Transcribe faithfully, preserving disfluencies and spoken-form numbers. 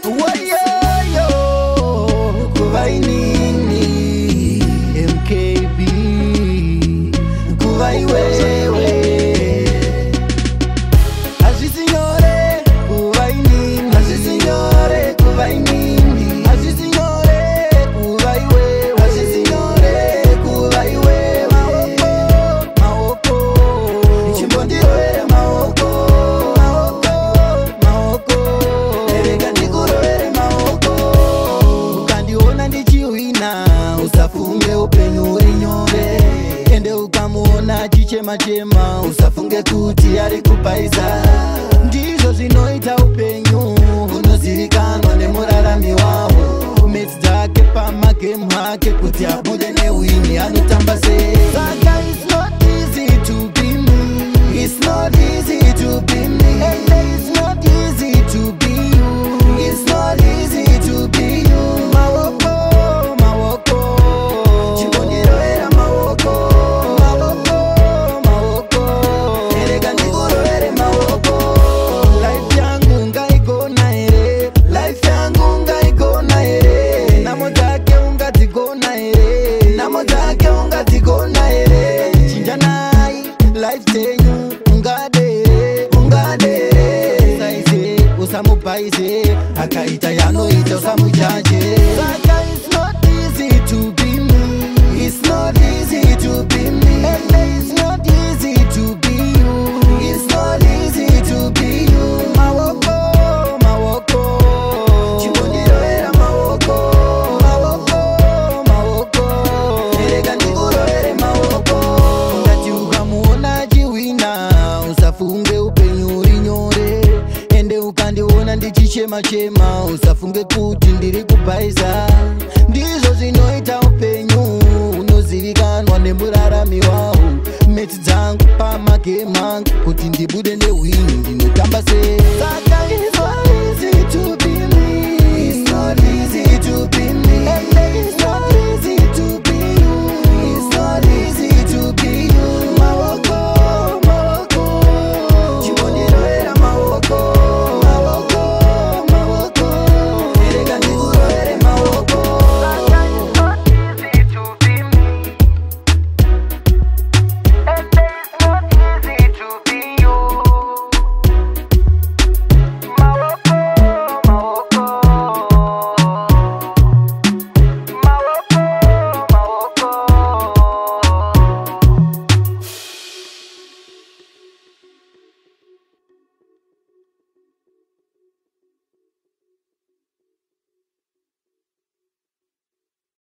wayoyo kuvainini M K B kuvaiwewe azvisinyore kuvainini azvisinyore kuvainini azvisinyore kuvaiwewe azvisinyore kuvaiwewe maoko maoko chimbondiroere maoko maoko maoko erega ndikurovere maoko ukandiona ndichiwina usafunge upenyu uri nyore ende ukamuona chichema chema usafunge kuti ari kupaisa ndizvo zvinoita upenyu unozivikanwa nemurarami wavo meti dzake pamagemu ake kuti abude newini anotamba sei saka it's not easy to be me it's not easy to be me and it's not easy to be you it's not easy to be you maoko maoko chimbondiroera maoko maoko maoko erega ndikurovere maoko life yangu ngaigona here life yangu ngaigona here namo dzake ungadzigona here namo dzake ungadzigona here chinja nai life tenyu ungade ungade saize usamubhaize akaita yanoita usamujaje saka it's not easy to be me it's not easy to be me and it's not easy to be you it's not easy to be you maoko maoko chimbondiroera maoko maoko maoko erega ndikurovere maoko ngati ukamuona chiwina usafunge upenyu uri nyore ende ukandiona ndichichema chema usafunge kuti ndiri kubhaisa ndizvo zvinoita upenyu unozivikanwa nemurarami wavo meti dzangu pamagemu angu kuti ndibude newini ndinotamba sei saka it's not easy to be me it's not easy to be me and it's not